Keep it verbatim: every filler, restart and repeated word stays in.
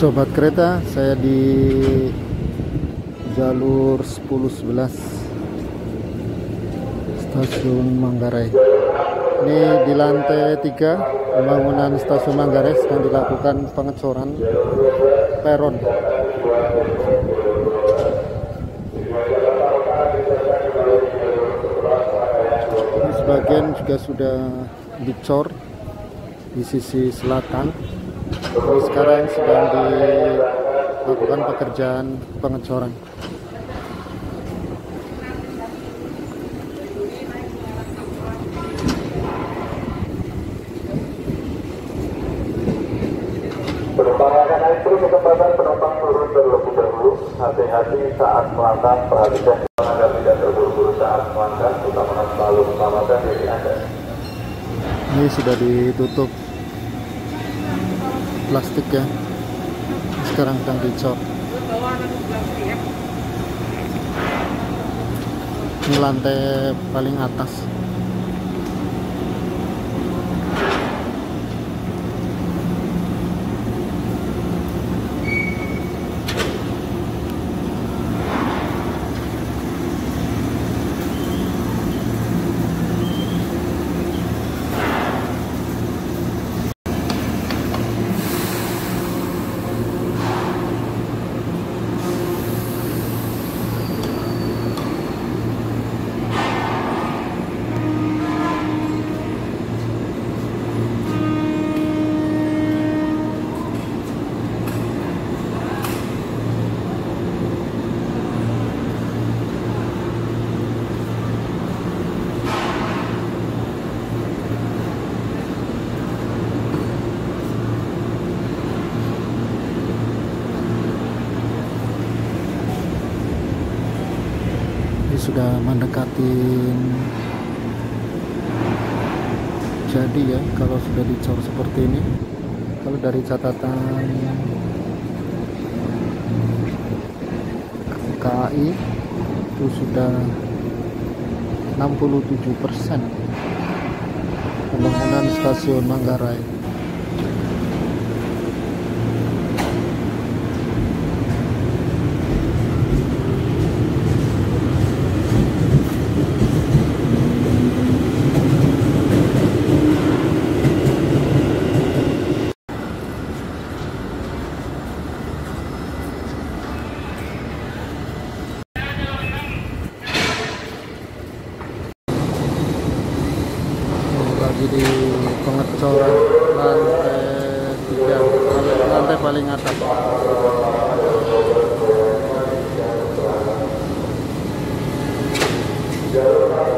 Sobat kereta, saya di jalur sepuluh sebelas Stasiun Manggarai. Ini di lantai tiga pembangunan Stasiun Manggarai sedang dilakukan pengecoran peron. Ini sebagian juga sudah dicor di sisi selatan. Ini sekarang sedang dilakukan pekerjaan pengecoran. Penumpang yang akan naik turun kesempatan penumpang turun terlebih dahulu. Hati-hati saat melangkah, perhatikan agar tidak terburu-buru saat melangkah, terutama selalu utamakan diri Anda. Ini sudah ditutup plastik ya, sekarang sedang dicor. Ini lantai paling atas. Sudah mendekati jadi ya kalau sudah dicor seperti ini. Kalau dari catatan K A I itu sudah enam puluh tujuh persen pembangunan Stasiun Manggarai. Lagi di pengecoran lantai tiga, lantai paling atas. Jalur